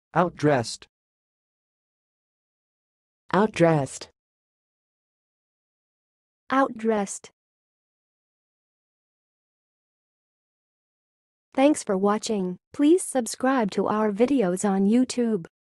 Outdressed. Outdressed. Outdressed. Thanks for watching. Please subscribe to our videos on YouTube.